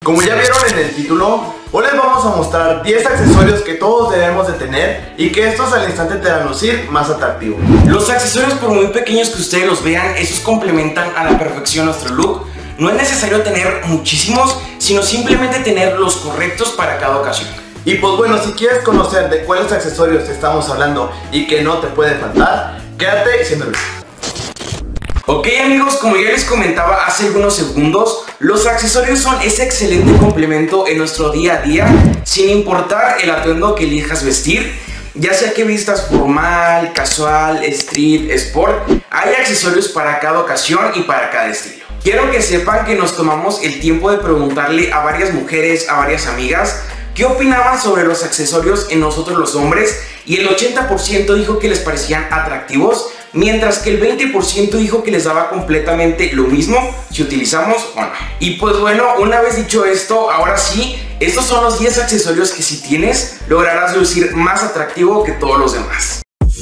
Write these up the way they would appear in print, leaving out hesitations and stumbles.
Como ya vieron en el título, hoy les vamos a mostrar 10 accesorios que todos debemos de tener y que estos al instante te harán lucir más atractivo. Los accesorios, por muy pequeños que ustedes los vean, esos complementan a la perfección nuestro look. No es necesario tener muchísimos, sino simplemente tener los correctos para cada ocasión. Y pues bueno, si quieres conocer de cuáles accesorios estamos hablando y que no te pueden faltar, quédate y siempre. Ok amigos, como ya les comentaba hace algunos segundos, los accesorios son ese excelente complemento en nuestro día a día, sin importar el atuendo que elijas vestir, ya sea que vistas formal, casual, street, sport, hay accesorios para cada ocasión y para cada estilo. Quiero que sepan que nos tomamos el tiempo de preguntarle a varias mujeres, a varias amigas, qué opinaban sobre los accesorios en nosotros los hombres, y el 80% dijo que les parecían atractivos, mientras que el 20% dijo que les daba completamente lo mismo si utilizamos o no. Y pues bueno, una vez dicho esto, ahora sí, estos son los 10 accesorios que si tienes, lograrás lucir más atractivo que todos los demás.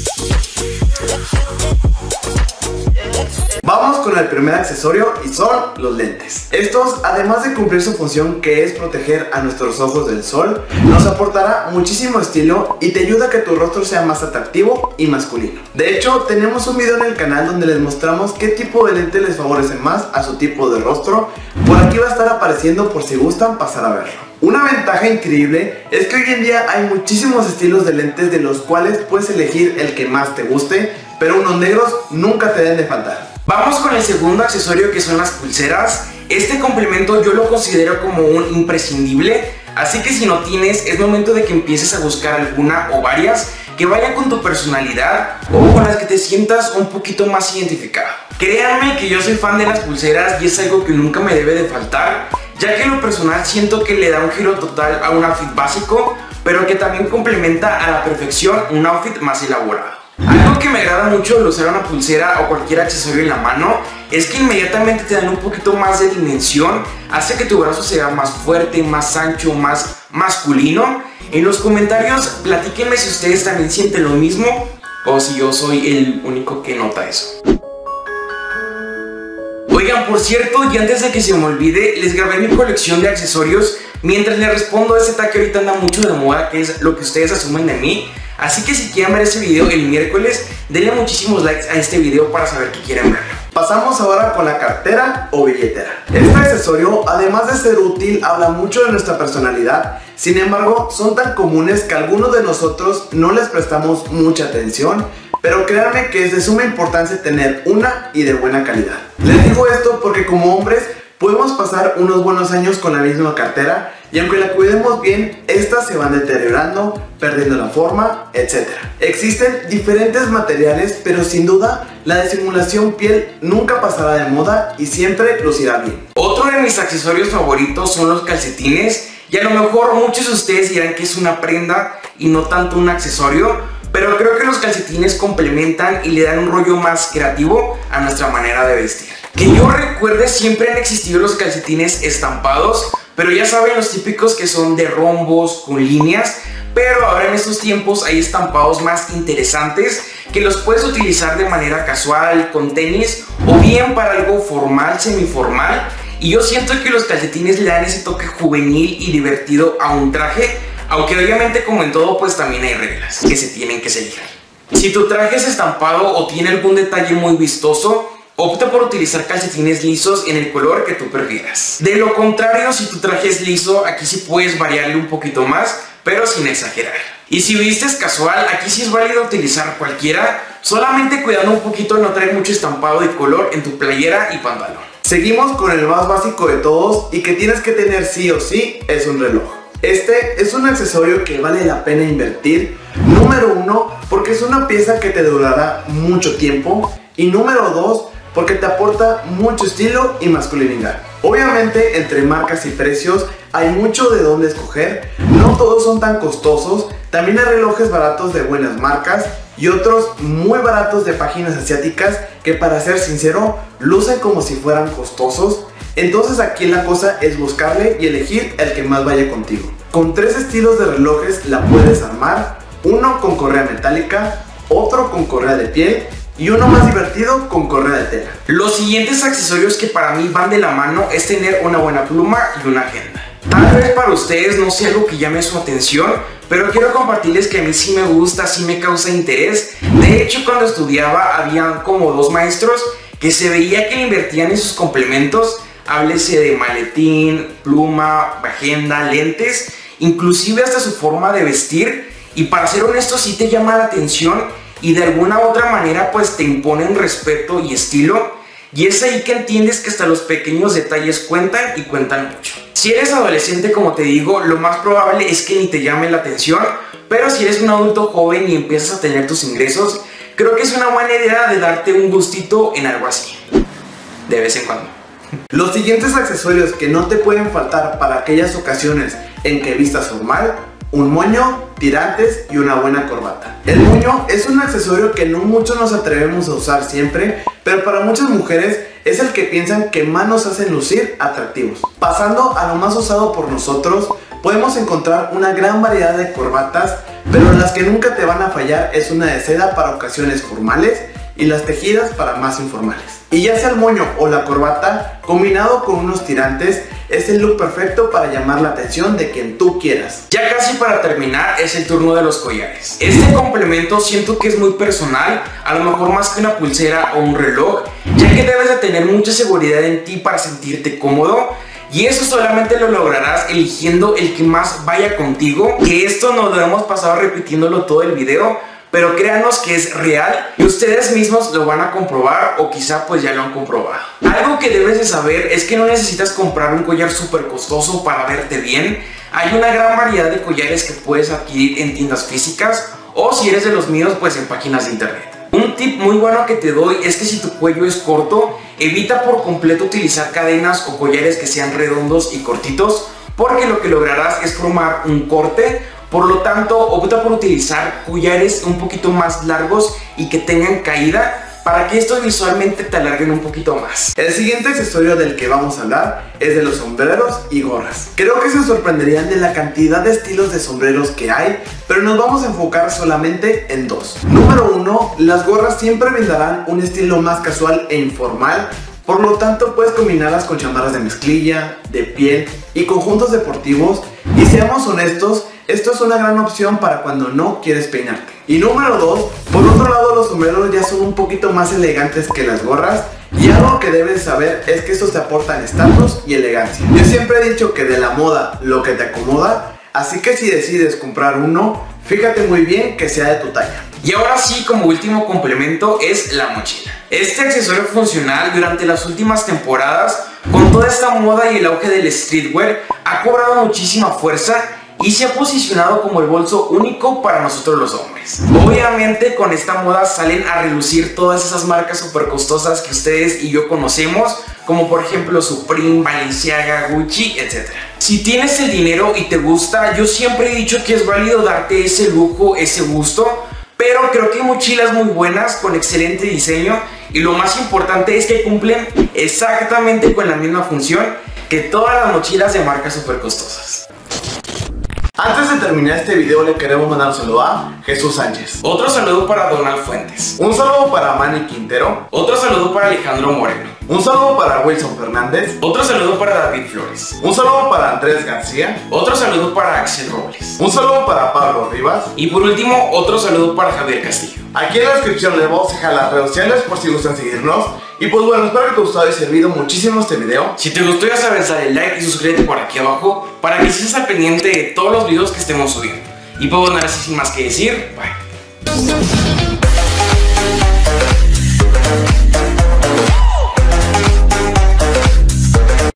Vamos con el primer accesorio y son los lentes. Estos, además de cumplir su función que es proteger a nuestros ojos del sol, nos aportará muchísimo estilo y te ayuda a que tu rostro sea más atractivo y masculino. De hecho, tenemos un video en el canal donde les mostramos qué tipo de lente les favorece más a su tipo de rostro. Por aquí va a estar apareciendo por si gustan pasar a verlo. Una ventaja increíble es que hoy en día hay muchísimos estilos de lentes de los cuales puedes elegir el que más te guste, pero unos negros nunca te deben de faltar. Vamos con el segundo accesorio, que son las pulseras. Este complemento yo lo considero como un imprescindible, así que si no tienes, es momento de que empieces a buscar alguna o varias que vayan con tu personalidad o con las que te sientas un poquito más identificado. Créanme que yo soy fan de las pulseras y es algo que nunca me debe de faltar, ya que en lo personal siento que le da un giro total a un outfit básico, pero que también complementa a la perfección un outfit más elaborado. Algo que me agrada mucho al usar una pulsera o cualquier accesorio en la mano es que inmediatamente te dan un poquito más de dimensión, hace que tu brazo sea más fuerte, más ancho, más masculino. En los comentarios platíquenme si ustedes también sienten lo mismo o si yo soy el único que nota eso. Oigan, por cierto, y antes de que se me olvide, les grabé mi colección de accesorios mientras les respondo a ese tag que ahorita anda mucho de moda, que es lo que ustedes asumen de mí. Así que si quieren ver ese video el miércoles, denle muchísimos likes a este video para saber que quieren verlo. Pasamos ahora con la cartera o billetera. Este accesorio, además de ser útil, habla mucho de nuestra personalidad. Sin embargo, son tan comunes que algunos de nosotros no les prestamos mucha atención, pero créanme que es de suma importancia tener una y de buena calidad. Les digo esto porque como hombres podemos pasar unos buenos años con la misma cartera y aunque la cuidemos bien, estas se van deteriorando, perdiendo la forma, etc. Existen diferentes materiales, pero sin duda la de simulación piel nunca pasará de moda y siempre lucirá bien. Otro de mis accesorios favoritos son los calcetines, y a lo mejor muchos de ustedes dirán que es una prenda y no tanto un accesorio, pero creo que los calcetines complementan y le dan un rollo más creativo a nuestra manera de vestir. Que yo recuerde, siempre han existido los calcetines estampados, pero ya saben, los típicos que son de rombos con líneas, pero ahora en estos tiempos hay estampados más interesantes que los puedes utilizar de manera casual, con tenis o bien para algo formal, semiformal, y yo siento que los calcetines le dan ese toque juvenil y divertido a un traje, aunque obviamente como en todo pues también hay reglas que se tienen que seguir. Si tu traje es estampado o tiene algún detalle muy vistoso, opta por utilizar calcetines lisos en el color que tú prefieras. De lo contrario, si tu traje es liso, aquí sí puedes variarle un poquito más, pero sin exagerar. Y si vistes casual, aquí sí es válido utilizar cualquiera, solamente cuidando un poquito de no traer mucho estampado de color en tu playera y pantalón. Seguimos con el más básico de todos y que tienes que tener sí o sí, es un reloj. Este es un accesorio que vale la pena invertir. Número 1, porque es una pieza que te durará mucho tiempo. Y número 2, porque te aporta mucho estilo y masculinidad. Obviamente entre marcas y precios hay mucho de dónde escoger. No todos son tan costosos. También hay relojes baratos de buenas marcas y otros muy baratos de páginas asiáticas que, para ser sincero, lucen como si fueran costosos. Entonces aquí la cosa es buscarle y elegir el que más vaya contigo. Con 3 estilos de relojes la puedes armar. Uno con correa metálica, otro con correa de piel y uno más divertido con correa de tela. Los siguientes accesorios que para mí van de la mano es tener una buena pluma y una agenda. Tal vez para ustedes no sea algo que llame su atención, pero quiero compartirles que a mí sí me gusta, sí me causa interés. De hecho, cuando estudiaba había como 2 maestros que se veía que le invertían en sus complementos. Háblese de maletín, pluma, agenda, lentes, inclusive hasta su forma de vestir. Y para ser honesto, sí te llama la atención y de alguna u otra manera pues te imponen respeto y estilo. Y es ahí que entiendes que hasta los pequeños detalles cuentan y cuentan mucho. Si eres adolescente, como te digo, lo más probable es que ni te llame la atención. Pero si eres un adulto joven y empiezas a tener tus ingresos, creo que es una buena idea de darte un gustito en algo así, de vez en cuando. Los siguientes accesorios que no te pueden faltar para aquellas ocasiones en que vistas formal: un moño, tirantes y una buena corbata. El moño es un accesorio que no muchos nos atrevemos a usar siempre, pero para muchas mujeres es el que piensan que más nos hacen lucir atractivos. Pasando a lo más usado por nosotros, podemos encontrar una gran variedad de corbatas, pero las que nunca te van a fallar es una de seda para ocasiones formales y las tejidas para más informales. Y ya sea el moño o la corbata, combinado con unos tirantes, es el look perfecto para llamar la atención de quien tú quieras. Ya casi para terminar es el turno de los collares. Este complemento siento que es muy personal, a lo mejor más que una pulsera o un reloj, ya que debes de tener mucha seguridad en ti para sentirte cómodo. Y eso solamente lo lograrás eligiendo el que más vaya contigo, que esto nos lo hemos pasado repitiéndolo todo el video, pero créanos que es real y ustedes mismos lo van a comprobar o quizá pues ya lo han comprobado. Algo que debes de saber es que no necesitas comprar un collar súper costoso para verte bien. Hay una gran variedad de collares que puedes adquirir en tiendas físicas o si eres de los míos pues en páginas de internet. Un tip muy bueno que te doy es que si tu cuello es corto, evita por completo utilizar cadenas o collares que sean redondos y cortitos, porque lo que lograrás es formar un corte. Por lo tanto, opta por utilizar collares un poquito más largos y que tengan caída para que estos visualmente te alarguen un poquito más. El siguiente accesorio del que vamos a hablar es de los sombreros y gorras. Creo que se sorprenderían de la cantidad de estilos de sombreros que hay, pero nos vamos a enfocar solamente en 2. Número 1, las gorras siempre brindarán un estilo más casual e informal. Por lo tanto, puedes combinarlas con chamarras de mezclilla, de piel y conjuntos deportivos. Y seamos honestos, esto es una gran opción para cuando no quieres peinarte. Y número 2, por otro lado, los sombreros ya son un poquito más elegantes que las gorras. Y algo que debes saber es que estos te aportan estatus y elegancia. Yo siempre he dicho que de la moda lo que te acomoda, así que si decides comprar uno, fíjate muy bien que sea de tu talla. Y ahora sí, como último complemento es la mochila. Este accesorio funcional durante las últimas temporadas, con toda esta moda y el auge del streetwear, ha cobrado muchísima fuerza y se ha posicionado como el bolso único para nosotros los hombres. Obviamente con esta moda salen a relucir todas esas marcas súper costosas que ustedes y yo conocemos, como por ejemplo Supreme, Balenciaga, Gucci, etc. Si tienes el dinero y te gusta, yo siempre he dicho que es válido darte ese lujo, ese gusto, pero creo que hay mochilas muy buenas con excelente diseño y lo más importante es que cumplen exactamente con la misma función que todas las mochilas de marcas súper costosas. Antes de terminar este video le queremos mandar un saludo a Jesús Sánchez. Otro saludo para Donald Fuentes. Un saludo para Manny Quintero. Otro saludo para Alejandro Moreno. Un saludo para Wilson Fernández. Otro saludo para David Flores. Un saludo para Andrés García. Otro saludo para Axel Robles. Un saludo para Pablo Rivas. Y por último, otro saludo para Javier Castillo. Aquí en la descripción les vamos a dejar las redes sociales por si gustan seguirnos. Y pues bueno, espero que te haya gustado y servido muchísimo este video. Si te gustó ya sabes, dale like y suscríbete por aquí abajo para que estés al pendiente de todos los videos que estemos subiendo. Y pues bueno, ahora sí sin más que decir, bye.